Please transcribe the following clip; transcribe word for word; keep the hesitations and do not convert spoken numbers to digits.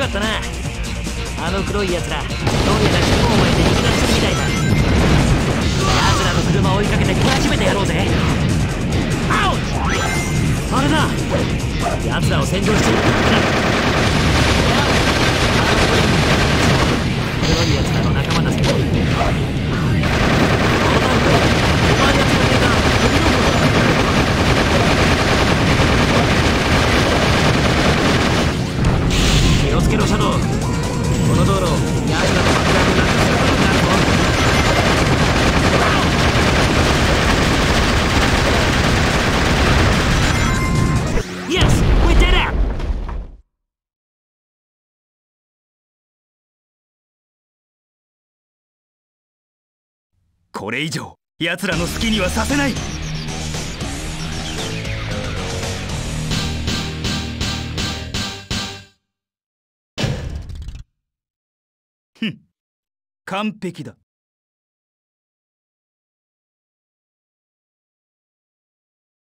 かったな。あの黒いやつらどうやら尻尾を巻いて逃げ出してるみたいだ。奴らの車を追いかけて懲らしめてやろうぜ。アウト。あれだ、奴らを占領している。黒いやつらの仲間だぜ。このタンクお前やつが出たら飛び乗るのだ。気をつけろシャドウ。この道路、奴らの爆弾をなくすことになるぞ。Yes, we did it! これ以上奴らの好きにはさせない。ふん、完璧だ。